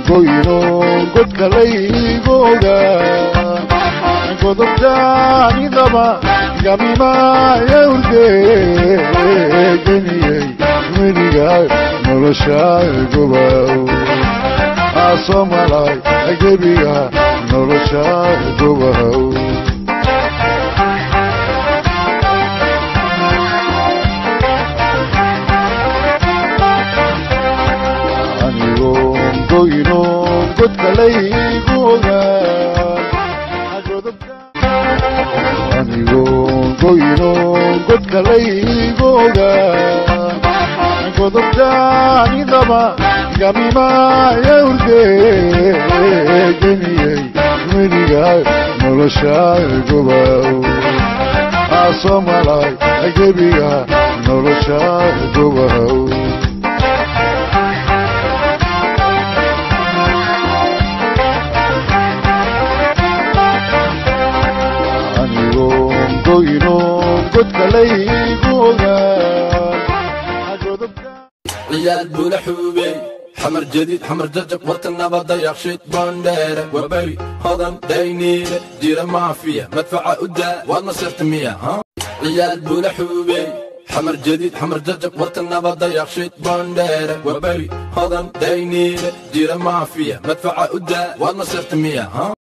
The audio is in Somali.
goyno godkalaygoga godobtaanidaba gamima yawrde geniyey weliga nolosha gobaw asomalay gebiga nolosha gobaw goyno godkalaygoga anigo goyno godkalaygoga godobtaanidaba gamima yawrde geniyey weliga nolosha gobaw asomalay gebiga nolosha gobaw goyno godkalaygoga عيال بولا حوبي حمر جديد حمر جرجب ورتنا بدا يخشيت باندير وبري هضم دينير جيرة مافيا مدفع قدا وانا صرت مية ها عيال بولا حوبي حمر جديد حمر جرجب ورتنا بدا يخشيت باندير وبري هضم دينير جيرة مافيا مدفع قدا وانا صرت مية ها